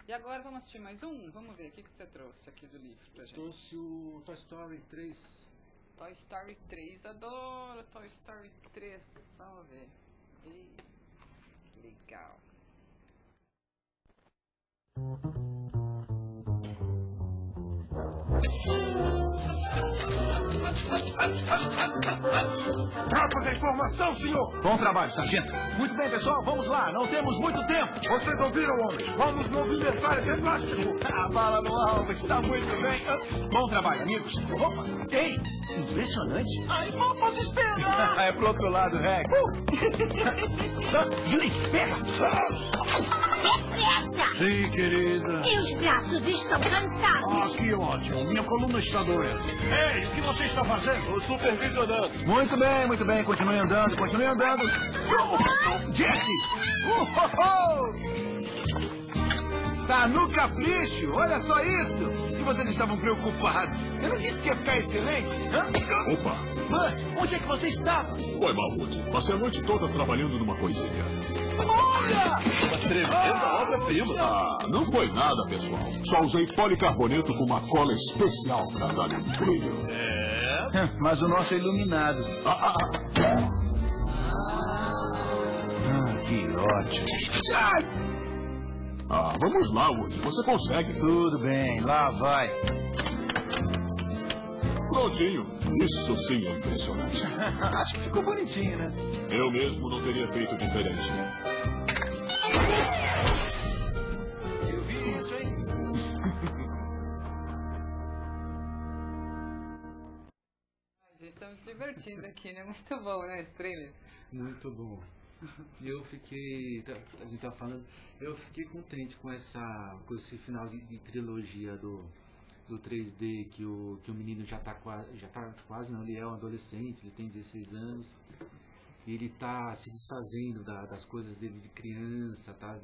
E agora vamos assistir mais um? Vamos ver, o que você trouxe aqui do livro pra gente? Trouxe o Toy Story 3. Toy Story 3, adoro Toy Story 3. Vamos ver. Ei, que legal. Tropa da informação, senhor! Bom trabalho, sargento. Muito bem, pessoal, vamos lá. Não temos muito tempo. Vocês ouviram, homem? Vamos movimentar esse plástico! A bala no alvo está muito bem. Bom trabalho, amigos. Opa, ei, impressionante. Ai, vamos esperar. É pro outro lado, Reg. Yuri, pega. Depressa! Sim, querida. Meus braços estão cansados. Que ótimo. Minha coluna está doendo. Ei, o que você está fazendo? Supervisionando. Muito bem, muito bem. Continue andando, continue andando. Jesse! Tá no capricho, olha só isso! E vocês estavam preocupados. Eu não disse que ia ficar excelente? Hã? Opa! Mas, onde é que você estava? Foi mal, Woody. Passei a noite toda trabalhando numa coisinha. Olha! Uma tremenda obra-prima. Ah, não foi nada, pessoal. Só usei policarboneto com uma cola especial pra dar um brilho. Mas o nosso é iluminado. Que ótimo. Vamos lá, Woody. Você consegue. Tudo bem, lá vai. Prontinho. Isso sim é impressionante. Acho que ficou bonitinho, né? Eu mesmo não teria feito diferente. Eu vi isso, hein? Já estamos se divertindo aqui, né? Muito bom, né, esse trailer? Muito bom. E eu fiquei, a gente tá falando, eu fiquei contente com esse final de trilogia do 3D, que o menino já tá quase não, ele é um adolescente, ele tem 16 anos, e ele tá se desfazendo das coisas dele de criança, tá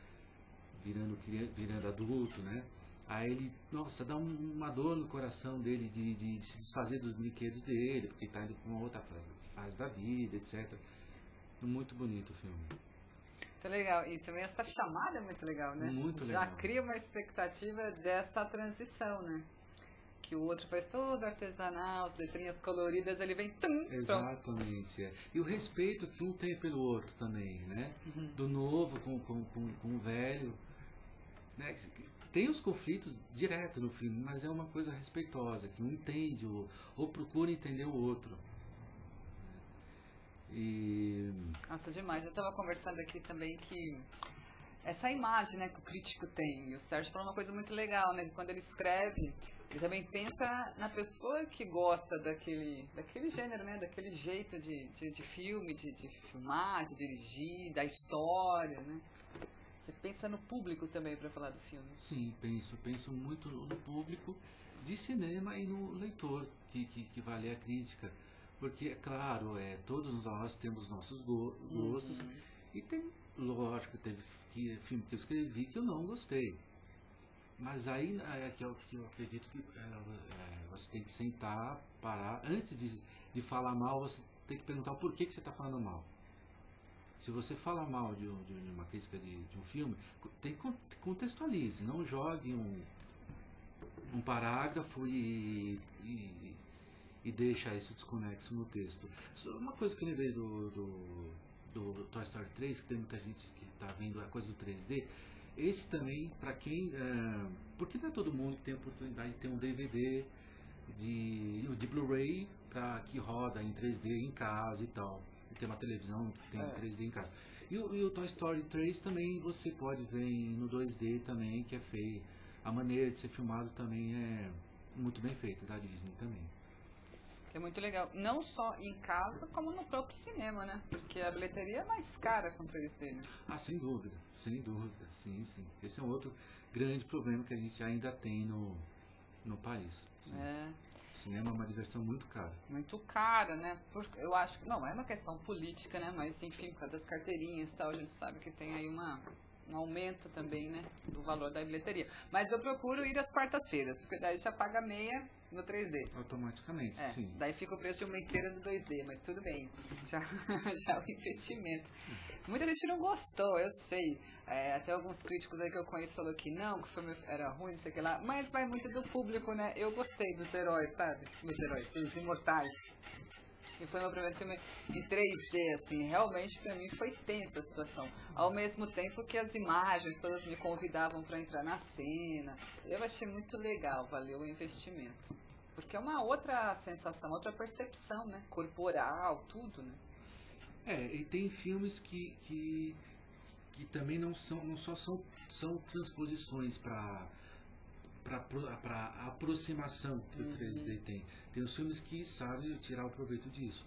virando adulto, né? Aí ele, nossa, dá uma dor no coração dele de se desfazer dos brinquedos dele, porque tá indo com uma outra fase da vida, etc. Muito bonito o filme. Muito legal. E também essa chamada é muito legal, né? Muito Já legal. cria uma expectativa dessa transição, né? Que o outro faz todo artesanal, as letrinhas coloridas, ele vem... Exatamente. É. E o respeito que um tem pelo outro também, né? Uhum. Do novo com o velho. Né? Tem os conflitos direto no filme, mas é uma coisa respeitosa, que um entende ou procura entender o outro. E... Nossa, demais. Eu estava conversando aqui também que essa imagem, né, que o crítico tem, e o Sérgio falou uma coisa muito legal, né, que quando ele escreve, ele também pensa na pessoa que gosta daquele gênero, né, daquele jeito de filme, de filmar, de dirigir, da história, né. Você pensa no público também para falar do filme? Sim, penso muito no público de cinema e no leitor que vai ler a crítica. Porque, é claro, todos nós temos nossos gostos. E tem, lógico, teve filme que eu escrevi que eu não gostei. Mas aí que eu acredito que você tem que sentar, parar. Antes de falar mal, você tem que perguntar o porquê que você está falando mal. Se você fala mal de uma crítica de um filme, contextualize, não jogue um parágrafo e deixa isso desconexo no texto. Uma coisa que eu lembrei do Toy Story 3, que tem muita gente que está vendo a coisa do 3D, esse também, para quem... porque não é todo mundo que tem a oportunidade de ter um DVD de Blu-ray que roda em 3D em casa e tal. Tem uma televisão que tem 3D em casa. E o Toy Story 3 também você pode ver no 2D também, que é feio. A maneira de ser filmado também é muito bem feita, da Disney também. Que é muito legal, não só em casa, como no próprio cinema, né? Porque a bilheteria é mais cara com 3D, né? Sem dúvida, sim. Esse é um outro grande problema que a gente ainda tem no país. Sim. O cinema é uma diversão muito cara. Muito cara, né? Porque eu acho que, não é uma questão política, né? Mas enfim, por causa das carteirinhas e tal, a gente sabe que tem aí aumento também, né, do valor da bilheteria. Mas eu procuro ir às quartas-feiras, porque daí já paga meia no 3D. Automaticamente, sim. Daí fica o preço de uma inteira do 2D, mas tudo bem. Já é um investimento. Muita gente não gostou, eu sei. Até alguns críticos aí que eu conheço falou que não, que o filme era ruim, não sei o que lá. Mas vai muito do público, né? Eu gostei dos heróis, sabe? Dos heróis, dos imortais. E foi meu primeiro filme em 3D, assim, realmente pra mim foi tenso a situação. Ao mesmo tempo que as imagens todas me convidavam pra entrar na cena. Eu achei muito legal, valeu o investimento. Porque é uma outra sensação, outra percepção, né? Corporal, tudo, né? E tem filmes que também não só são transposições para aproximação que o 3D tem. Tem os filmes que sabem tirar o proveito disso.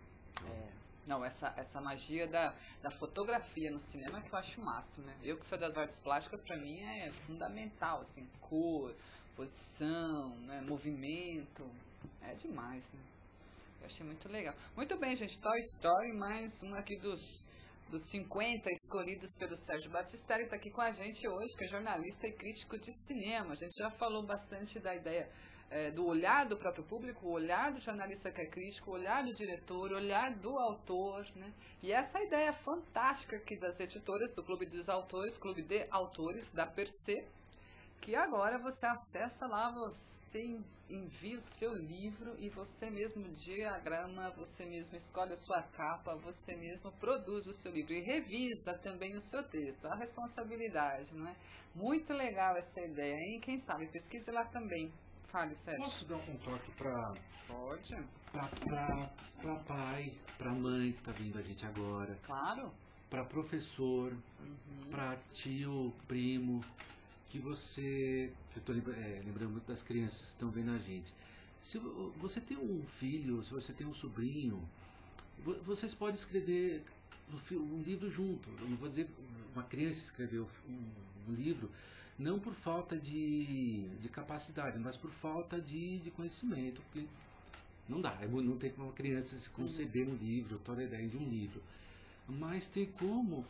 Não, essa magia da fotografia no cinema que eu acho o máximo, né? Eu que sou das artes plásticas, pra mim é fundamental, assim, cor, posição, né, movimento, é demais, né? Eu achei muito legal. Muito bem, gente, Toy Story, mais um aqui dos 50 escolhidos pelo Sérgio Battistelli, está aqui com a gente hoje, que é jornalista e crítico de cinema. A gente já falou bastante da ideia do olhar do próprio público, o olhar do jornalista que é crítico, o olhar do diretor, o olhar do autor, né? E essa ideia fantástica aqui das editoras, do Clube dos Autores, Clube de Autores, da Percê, que agora você acessa lá, você envia o seu livro e você mesmo diagrama, você mesmo escolhe a sua capa, você mesmo produz o seu livro e revisa também o seu texto, a responsabilidade, não é? Muito legal essa ideia, hein? Quem sabe, pesquise lá também. Fale, Sérgio. Posso dar um toque para... Pode. Para pai, para mãe que está vindo a gente agora. Claro. Para professor, para tio, primo, que você... Eu estou lembrando muito das crianças que estão vendo a gente. Se você tem um filho, se você tem um sobrinho, vocês podem escrever um livro junto. Eu não vou dizer uma criança escrever um livro, não por falta de capacidade, mas por falta de conhecimento. Porque não dá, não tem como uma criança se conceber um livro, toda a ideia de um livro. Mas tem como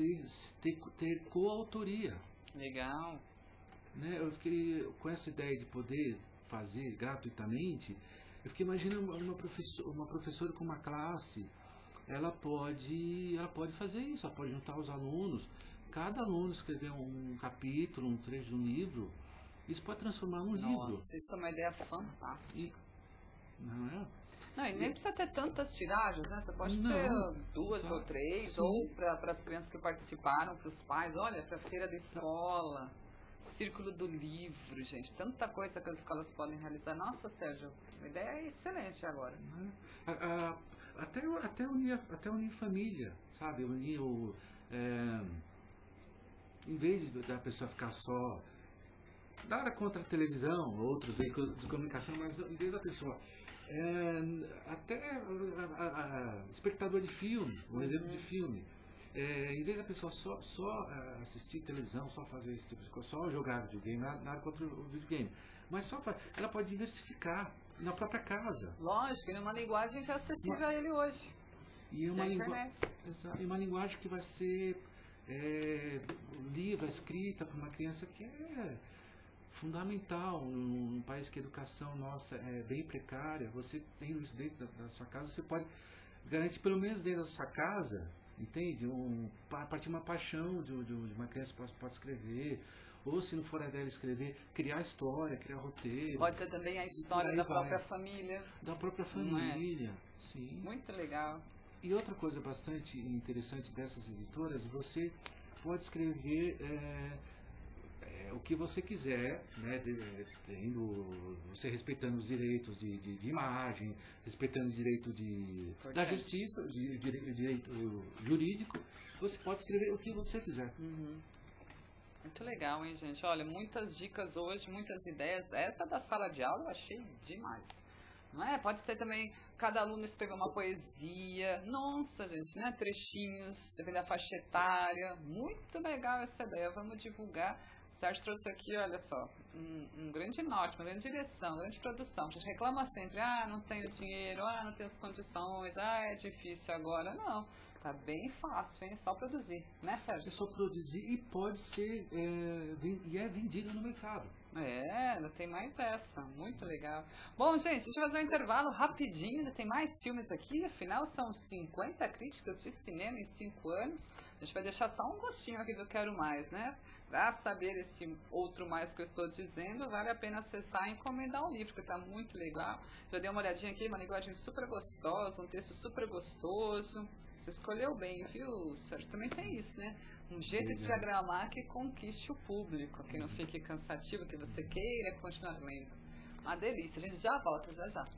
ter coautoria. Legal. Né? Eu fiquei com essa ideia de poder fazer gratuitamente. Eu fiquei imaginando uma professora com uma classe, ela pode fazer isso, ela pode juntar os alunos, cada aluno escrever um capítulo, um trecho de um livro, isso pode transformar num livro. Nossa, isso é uma ideia fantástica. Não é? Não, e nem precisa ter tantas tiragens, né? Você pode ter duas ou três, sim, ou para as crianças que participaram, para os pais, olha, para a feira da escola, Círculo do Livro, gente, tanta coisa que as escolas podem realizar. Nossa, Sérgio, a ideia é excelente agora. Até unir família, sabe? Unir em vez da pessoa ficar só nada contra a televisão, outros veículos de comunicação, mas em vez da pessoa até espectador de filme, um exemplo de filme, em vez da pessoa só assistir televisão, só fazer esse tipo de coisa, só jogar videogame, nada contra o videogame, mas ela pode diversificar na própria casa. Lógico, é uma linguagem que é acessível a ele hoje. E uma linguagem que vai ser livre, escrita para uma criança que é fundamental num país que a educação nossa é bem precária. Você tendo isso dentro da sua casa, você pode garantir pelo menos dentro da sua casa, entende? A partir de uma paixão de uma criança pode escrever, ou se não for a dela escrever, criar história, criar roteiro. Pode ser também a história da própria família. Da própria família, sim. Muito legal. E outra coisa bastante interessante dessas editoras, você pode escrever o que você quiser, né, você respeitando os direitos de imagem, respeitando o direito da justiça, o direito jurídico, você pode escrever o que você quiser. Muito legal, hein, gente? Olha, muitas dicas hoje, muitas ideias. Essa da sala de aula eu achei demais. Não é? Pode ser também cada aluno escrever uma poesia. Nossa, gente, né? Trechinhos, depende da faixa etária. Muito legal essa ideia. Vamos divulgar O Sérgio trouxe aqui, olha só, um grande norte, uma grande direção, uma grande produção. A gente reclama sempre, não tenho dinheiro, não tenho as condições, é difícil agora. Não, tá bem fácil, hein? É só produzir, né, Sérgio? É só produzir e pode ser, e é vendido no mercado. Ainda tem mais essa, muito legal. Bom, gente, a gente vai fazer um intervalo rapidinho, ainda tem mais filmes aqui, afinal são 50 críticas de cinema em 5 anos. A gente vai deixar só um gostinho aqui do Quero Mais, né? Para saber esse outro mais que eu estou dizendo, vale a pena acessar e encomendar um livro, porque tá muito legal. Já dei uma olhadinha aqui, uma linguagem super gostosa, um texto super gostoso. Você escolheu bem, viu, Sérgio? Também tem isso, né? Um jeito de diagramar que conquiste o público, que não fique cansativo, que você queira continuar lendo. Uma delícia. A gente já volta, já já.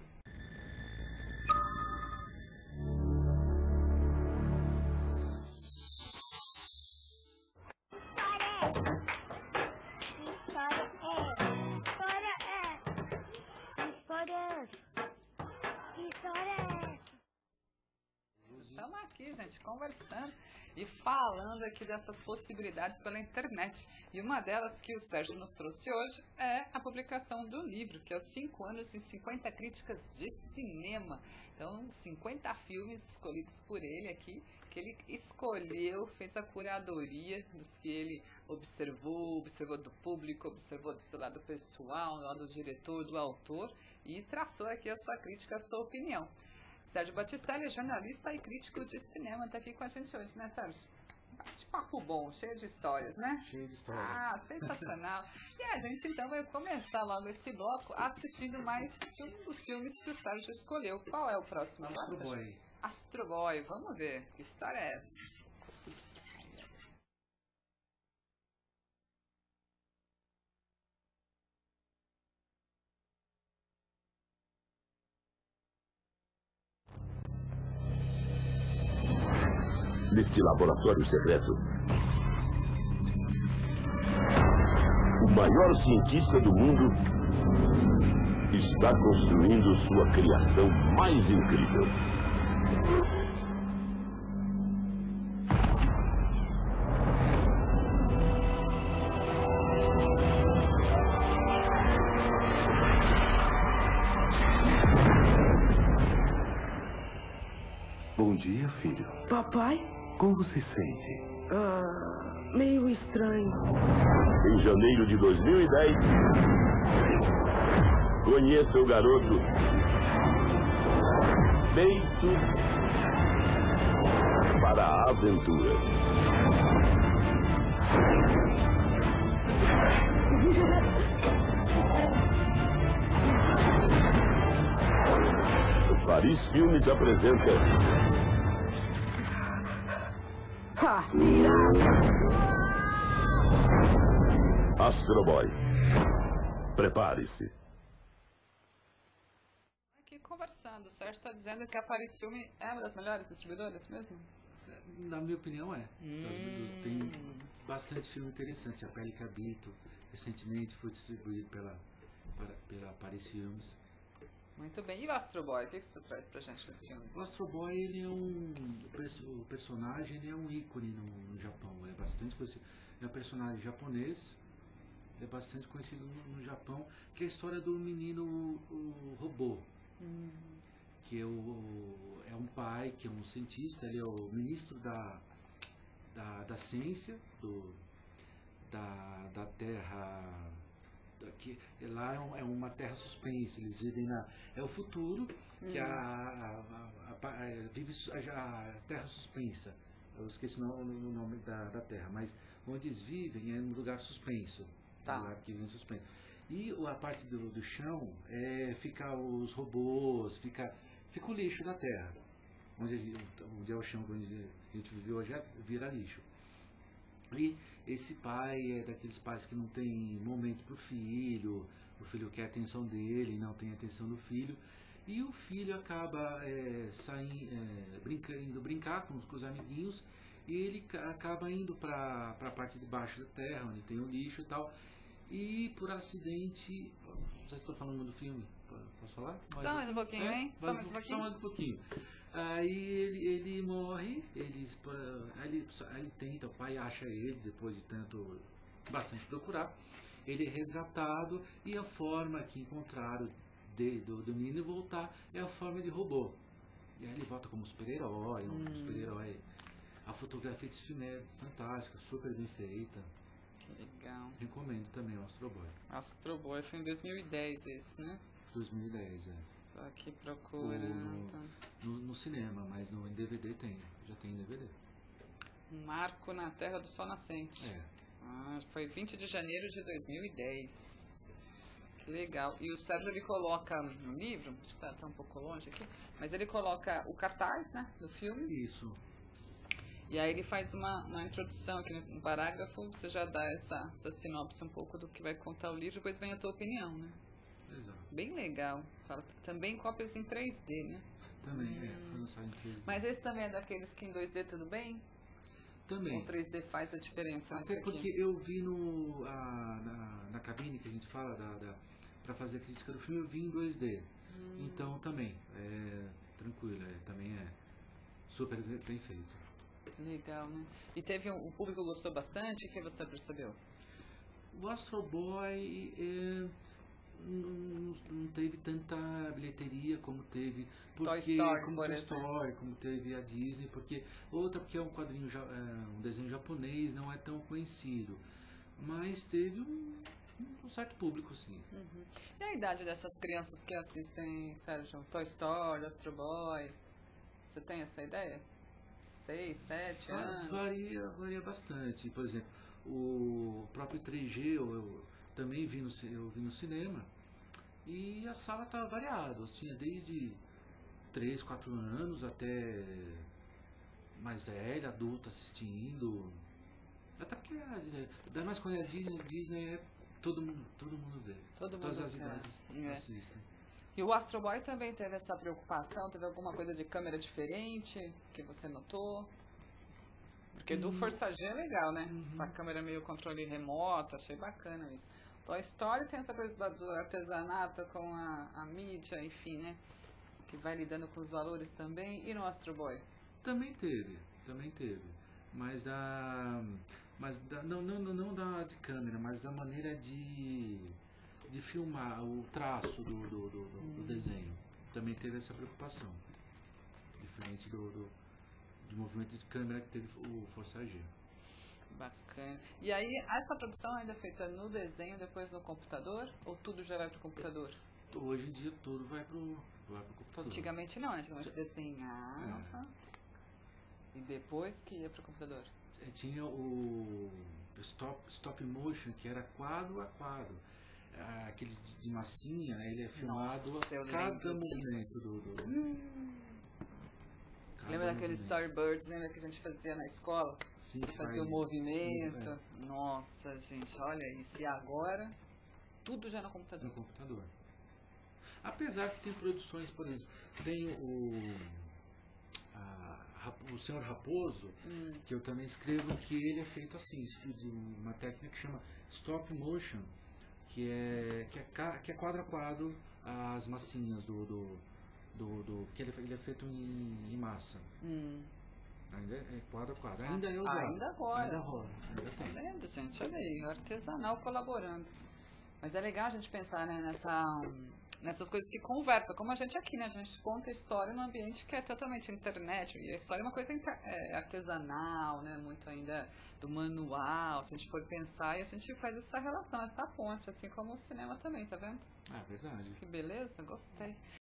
Estamos aqui, gente, conversando e falando aqui dessas possibilidades pela internet. E uma delas que o Sérgio nos trouxe hoje é a publicação do livro, que é os 5 anos em 50 críticas de cinema. Então, 50 filmes escolhidos por ele aqui, que ele escolheu, fez a curadoria dos que ele observou do público, observou do seu lado pessoal, do lado do diretor, do autor, e traçou aqui a sua crítica, a sua opinião. Sérgio Battistelli é jornalista e crítico de cinema, está aqui com a gente hoje, né, Sérgio? De papo bom, cheio de histórias, né? Cheio de histórias. Sensacional. E a gente então vai começar logo esse bloco assistindo mais um dos filmes que o Sérgio escolheu. Qual é o próximo agora? Astro Boy. Astro Boy, vamos ver, que história é essa? Neste laboratório secreto, o maior cientista do mundo está construindo sua criação mais incrível. Bom dia, filho. Papai? Como se sente? Meio estranho. Em janeiro de 2010, conheça o garoto feito para a aventura. O Paris Filmes apresenta Astro Boy. Prepare-se. Aqui conversando, o Sérgio está dizendo que a Paris Filme é uma das melhores distribuidoras mesmo? Na minha opinião, é. Tem bastante filme interessante. A Pele que Habito, recentemente foi distribuído pela Paris Filmes. Muito bem. E o Astro Boy? O que você traz pra gente desse filme? O Astro Boy, ele é o personagem, ele é um ícone no Japão. Ele é bastante conhecido. É um personagem japonês. Ele é bastante conhecido no Japão. Que é a história do menino o robô. Que é um pai, que é um cientista. Ele é o ministro da ciência da Terra. Que lá é uma terra suspensa, eles vivem é o futuro, que vive a terra suspensa. Eu esqueci o nome da terra, mas onde eles vivem é um lugar suspenso. Tá. Um lugar que vive suspenso. E a parte do chão fica os robôs, fica o lixo da terra. Onde é o chão onde a gente viveu hoje, vira lixo. E esse pai é daqueles pais que não tem momento para o filho quer a atenção dele, não tem a atenção do filho, e o filho acaba indo brincar com os amiguinhos, e ele acaba indo para a parte de baixo da terra, onde tem o lixo e tal, e por acidente, não sei se estou falando do filme, posso falar? Só mais um pouquinho, hein? Só mais um pouquinho. Só mais um pouquinho. Aí ele morre, ele tenta, o pai acha ele depois de tanto bastante procurado. Ele é resgatado e a forma que encontraram do menino voltar é a forma de robô. E aí ele volta como super-herói, A fotografia desse filme é fantástica, super bem feita. Que legal. Recomendo também o Astro Boy. Astro Boy foi em 2010 esse, né? 2010, é. Tô aqui procurando. No cinema, mas no DVD já tem DVD. Um Marco na Terra do Sol Nascente. É. Foi 20 de janeiro de 2010. Que legal. E o Sérgio, ele coloca no livro, acho que tá um pouco longe aqui, mas ele coloca o cartaz, né, do filme. Isso. E aí ele faz uma introdução aqui no parágrafo, você já dá essa sinopse um pouco do que vai contar o livro, depois vem a tua opinião, né? Exato. Bem legal. Fala também cópias em 3D, né? Também, foi lançado em 3D. Mas esse também é daqueles que em 2D tudo bem? Também. Ou 3D faz a diferença? Até porque eu vi na cabine que a gente fala para fazer a crítica do filme, eu vi em 2D. Então também, tranquilo, também é super bem feito. Legal, né? E o público gostou bastante? O que você percebeu? O Astro Boy não teve tanta bilheteria como teve Toy Story, como teve a Disney, porque é um quadrinho, um desenho japonês, não é tão conhecido, mas teve um certo público, sim. Uhum. E a idade dessas crianças que assistem, Sérgio? Toy Story, Astro Boy, você tem essa ideia? 6, 7 anos? Varia bastante. Por exemplo, o próprio 3G eu também vi no cinema e a sala estava variada. Tinha desde 3, 4 anos até mais velha, adulta assistindo. Até porque ainda mais quando é Disney é todo mundo vê. Todas as idades assistem. E o Astro Boy também teve essa preocupação? Teve alguma coisa de câmera diferente que você notou? Porque do Força G é legal, né? Essa câmera meio controle remoto, achei bacana isso. Toy Story tem essa coisa do artesanato com a mídia, enfim, né? Que vai lidando com os valores também. E no Astro Boy? Também teve. Mas não de câmera, mas da maneira de filmar o traço do desenho. Também teve essa preocupação. Diferente do movimento de câmera que teve o Força G. Bacana. E aí, essa produção ainda é feita no desenho, depois no computador? Ou tudo já vai pro computador? Hoje em dia tudo vai pro computador. Antigamente não, Antigamente desenhava e depois que ia pro computador. Tinha o stop motion, que era quadro a quadro. Aqueles de massinha, ele é filmado a cada movimento Lembra daquele Storyboard, lembra que a gente fazia na escola? Sim, fazia o movimento. Nossa, gente, olha isso. E agora, tudo já no computador. No computador. Apesar que tem produções, por exemplo, tem o Senhor Raposo, que eu também escrevo, que ele é feito assim, de uma técnica que chama stop motion, que é quadro a quadro as massinhas que ele é feito em massa. Ainda é quadro a quadro. Ainda é usado. Ainda agora. Ainda rola. Tá vendo, gente? Olha aí, o artesanal colaborando. Mas é legal a gente pensar, né, nessas coisas que conversam. Como a gente aqui, né? A gente conta a história num ambiente que é totalmente internet. E a história é uma coisa artesanal, né? Muito ainda do manual. Se a gente for pensar, e a gente faz essa relação, essa ponte, assim como o cinema também, tá vendo? Verdade. Que beleza, gostei.